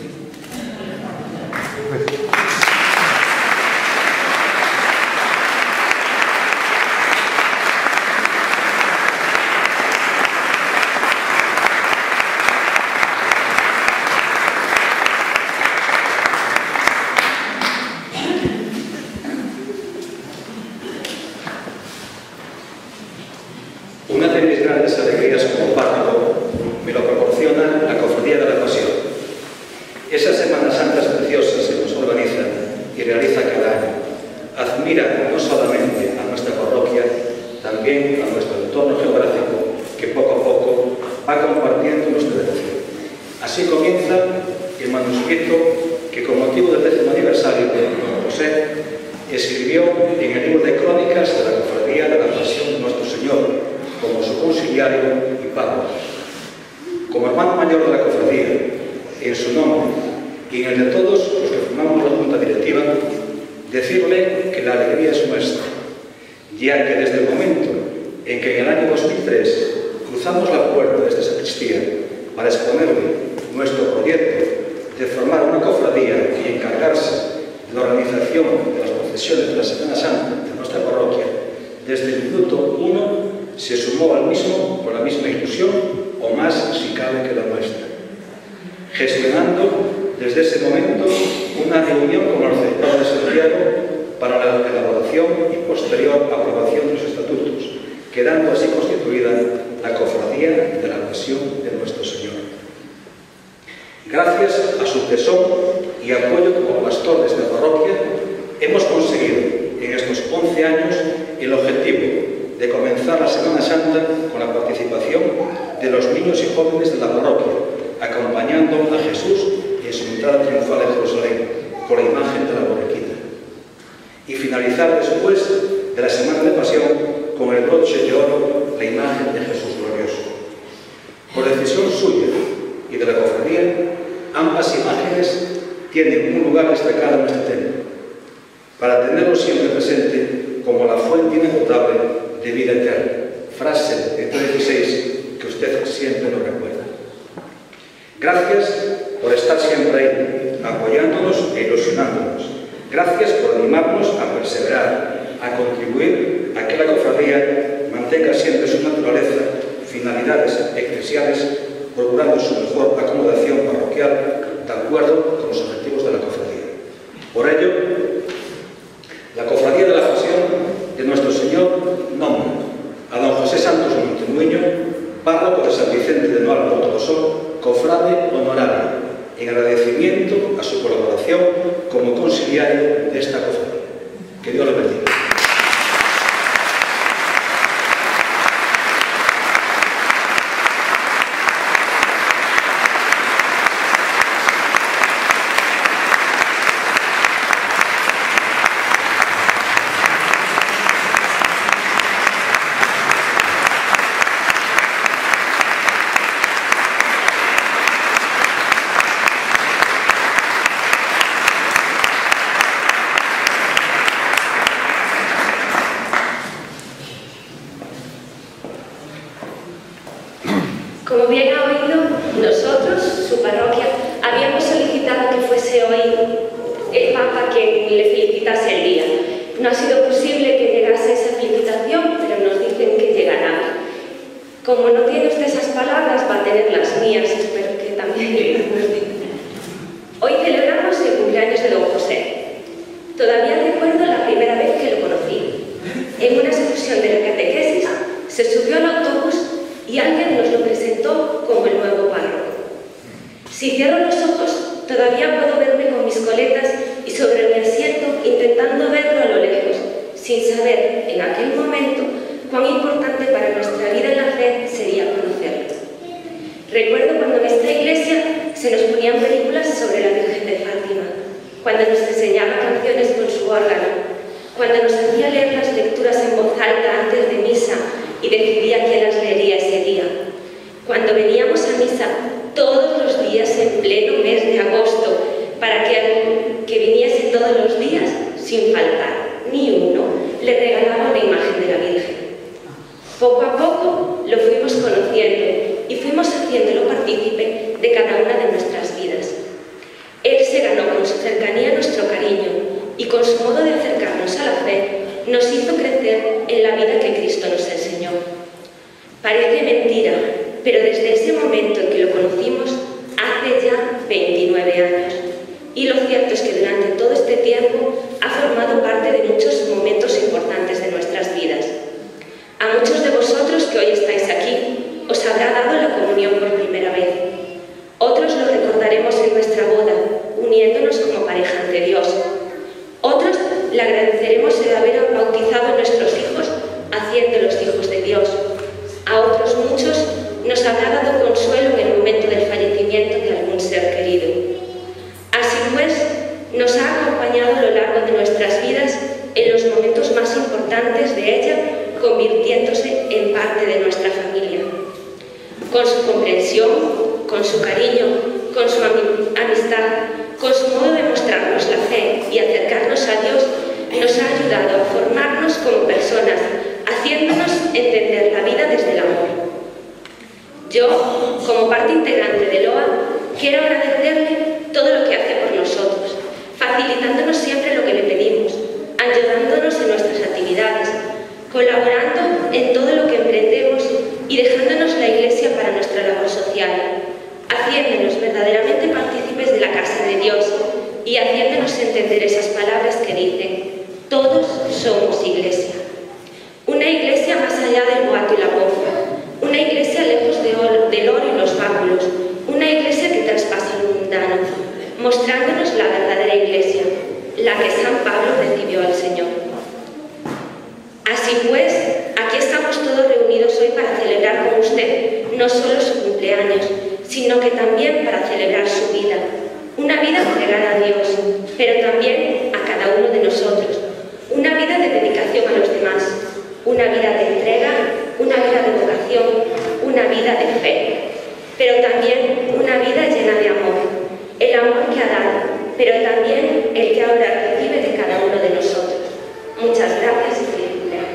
Una de mis grandes alegrías como párroco me lo proporciona la Cofradía de la Pasión. Esas Semanas Santas preciosas que nos organiza y realiza cada año admira no solamente a nuestra parroquia, también a nuestro entorno geográfico que poco a poco va compartiendo nuestra devoción. Así comienza el manuscrito que con motivo del décimo aniversario de Don José escribió en el libro de crónicas de la Cofradía de la Pasión de nuestro Señor como su conciliario y párroco. Como hermano mayor de la cofradía, en su nombre y en el de todos los que formamos la Junta Directiva, decirle que la alegría es nuestra, ya que desde el momento en que en el año dos mil tres cruzamos la puerta de esta sacristía para exponerle nuestro proyecto de formar una cofradía y encargarse de la organización de las procesiones de la Semana Santa de nuestra parroquia, desde el minuto uno se sumó al mismo con la misma ilusión o más si cabe que la nuestra, gestionando desde ese momento una reunión con el arzobispado de Santiago para la elaboración y posterior aprobación de los estatutos, quedando así constituida la Cofradía de la Pasión de nuestro Señor. Gracias a su tesón y apoyo como pastor de esta parroquia, hemos conseguido en estos once años el objetivo de comenzar la Semana Santa con la participación de los niños y jóvenes de la parroquia, acompañando a Jesús en su entrada triunfal en Jerusalén, con la imagen de la borriquita. Y finalizar después de la Semana de Pasión con el broche de oro, la imagen de Jesús glorioso. Por decisión suya y de la cofradía, ambas imágenes tienen un lugar destacado en este templo, para tenerlo siempre presente como la fuente inagotable de vida eterna, frase de Mateo dieciséis que usted siempre nos recuerda. Gracias por estar siempre ahí, apoyándonos e ilusionándonos. Gracias por animarnos a perseverar, a contribuir a que la cofradía mantenga siempre su naturaleza, finalidades eclesiales, procurando su mejor acomodación parroquial de acuerdo con los objetivos de la cofradía. Por ello, la Cofradía de la Pasión de Nuestro Señor nombra a don José Santos Montemuiño, párroco de San Vicente de Noal, Portosón, cofrade honorario, en agradecimiento a su colaboración como conciliario de esta cofradía. Que Dios le bendiga. Como bien ha oído, nosotros, su parroquia, habíamos solicitado que fuese hoy el Papa quien le felicitase el día. No ha sido posible que llegase esa felicitación, pero nos dicen que llegará. Como no tiene usted esas palabras, va a tener las mías, espero que también nos diga. Hoy celebramos el cumpleaños de don José. Todavía recuerdo la primera vez que lo conocí. En una excursión de la catequesis, se subió al autobús y alguien nos lo presentó como el nuevo párroco. Si cierro los ojos, todavía puedo verme con mis coletas y sobre mi asiento intentando verlo a lo lejos, sin saber en aquel momento cuán importante para nuestra vida en la fe sería conocerlo. Recuerdo cuando en esta iglesia se nos ponían películas sobre la Virgen de Fátima, cuando nos enseñaba canciones con su órgano, cuando nos hacía leer las lecturas en voz alta antes de misa y decidía quién las leería ese día. Cuando veníamos a misa todos los días en pleno mes de agosto, para que al que viniese todos los días, sin faltar ni uno, le regalaba una imagen de la Virgen. Poco a poco lo fuimos conociendo y fuimos haciéndolo partícipe de cada una de nuestras vidas. Él se ganó con su cercanía nuestro cariño y con su modo de acercarnos a la fe nos hizo crecer en la vida que Cristo nos enseñó. Parece mentira, pero desde ese momento en que lo conocimos, hace ya veintinueve años. Y lo cierto es que durante todo este tiempo ha formado parte de muchos momentos importantes de nuestras vidas. A muchos de vosotros que hoy estáis aquí, os habrá dado la comunión por primera vez. Otros lo recordaremos en nuestra boda, uniéndonos como pareja ante Dios. Otros le agradeceremos el haber bautizado a nuestros hijos, haciéndolos hijos de Dios. A otros muchos nos habrá dado consuelo en el momento del fallecimiento de algún ser querido. Así pues, nos ha acompañado a lo largo de nuestras vidas en los momentos más importantes de ella, convirtiéndose en parte de nuestra familia. Con su comprensión, con su cariño, con su amistad, con su modo de mostrarnos la fe y acercarnos a Dios, nos ha ayudado a formarnos como personas, haciéndonos entender la vida desde el amor. Yo, como parte integrante de L O A, quiero agradecerle todo lo que hace por nosotros, facilitándonos siempre lo que le pedimos, ayudándonos en nuestras actividades, colaborando en todo lo que emprendemos y dejándonos la Iglesia para nuestra labor social, haciéndonos verdaderamente partícipes de la casa de Dios y haciéndonos entender esas palabras que dicen: todos somos Iglesia. Una Iglesia más allá del boato y la pompa, una Iglesia lejos de or, del oro y los báculos, una Iglesia que traspasa el mundo. mostrándonos la verdadera Iglesia, la que San Pablo recibió al Señor. Así pues, aquí estamos todos reunidos hoy para celebrar con usted no solo su cumpleaños, sino que también para celebrar su vida, una vida entregada a Dios, pero también a cada uno de nosotros, una vida de dedicación a los demás, una vida de entrega, una vida de vocación, una vida de fe, pero también una vida llena de amor, el amor que ha dado, pero también el que ahora recibe de cada uno de nosotros. Muchas gracias y feliz cumpleaños.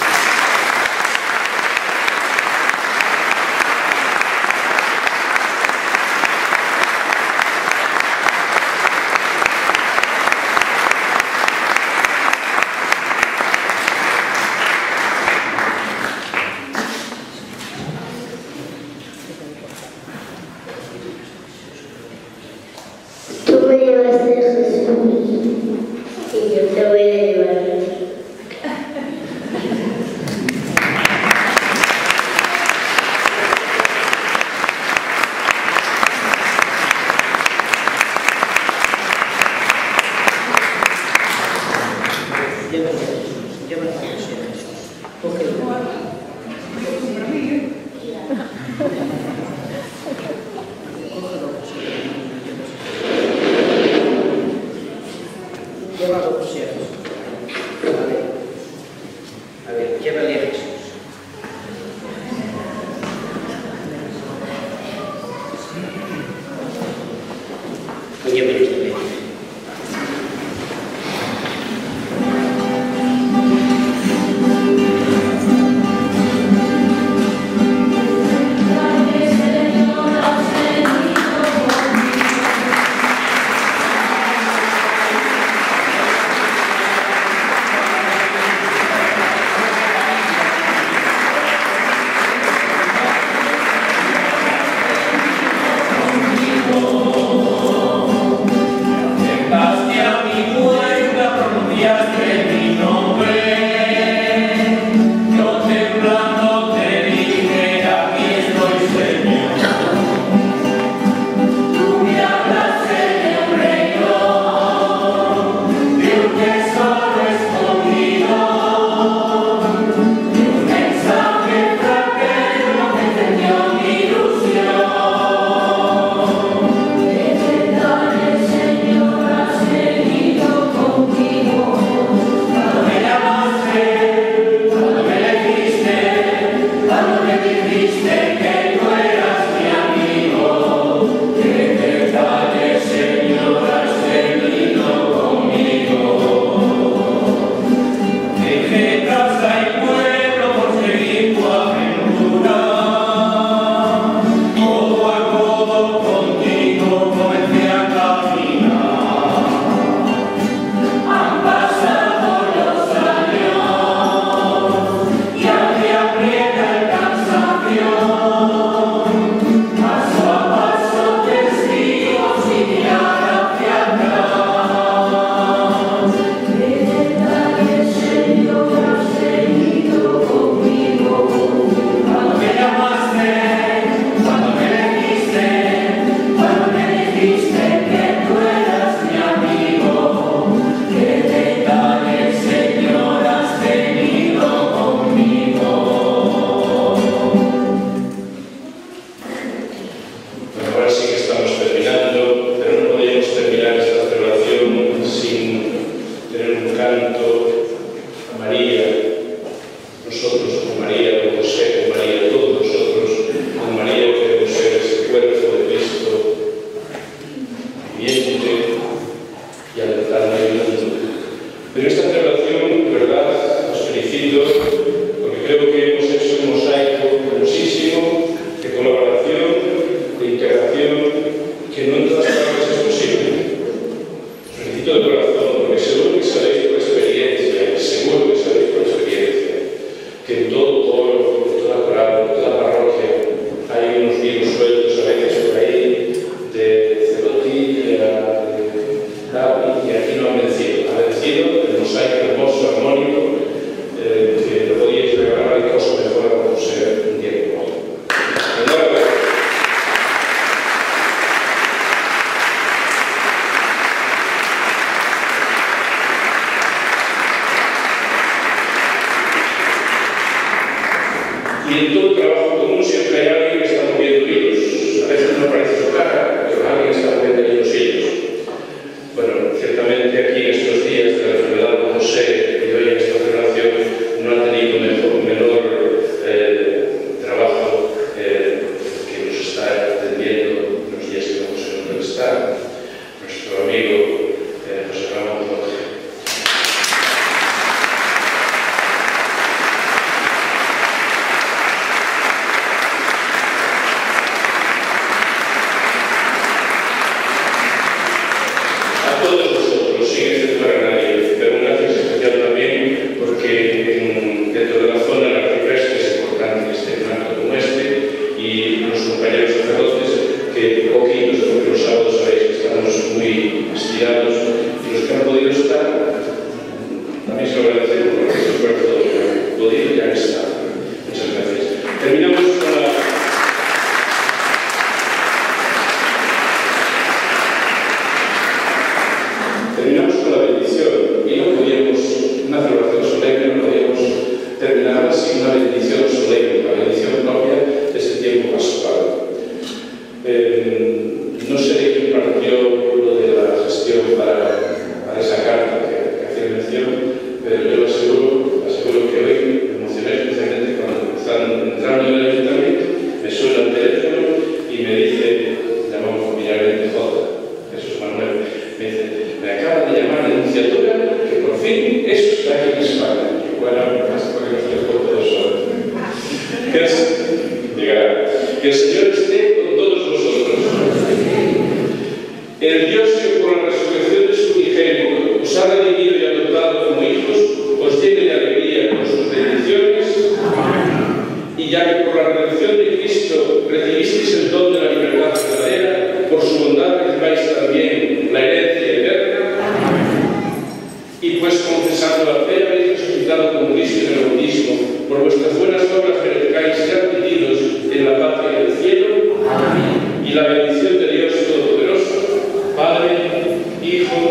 Tú me llevaste a Jesús y yo te voy a llevar. Llévalo, por cierto. A ver, a ver, llévale a Jesús. Pues llévalo también. exiliados y los que han podido estar, también se lo agradecemos por el esfuerzo que han podido y han estado. Muchas gracias. Terminamos con la... Terminamos con la bendición y no podíamos, una celebración solemne, no podíamos terminar sin una bendición solemne, la bendición propia de este tiempo pascual. Eh, no sé de quién partió lo de la gestión para, para esa carta que, que hacía mención, pero yo lo aseguro, aseguro que hoy me emocioné especialmente cuando están entrando en el ayuntamiento, me suena el teléfono y me dice, llamamos familiarmente J, Jesús Manuel, me dice, me acaba de llamar la Nunciatura que por fin eso está aquí en España. Y bueno, hasta que nos dejó todo solo. Que es, llegará. Que el Señor esté con todos vosotros. El Dios que por la resurrección de su unigénito os ha redimido y adoptado como hijos, os llene de alegría con sus bendiciones. Y ya que por la redención de Cristo recibisteis el don de la libertad verdadera, por su bondad recibáis también la herencia eterna. Y pues confesando la fe habéis resucitado con Cristo en el bautismo, por vuestras buenas obras merezcáis ser admitidos en la patria del cielo. Amén. Y la bendición de Dios Todopoderoso, Padre, Hijo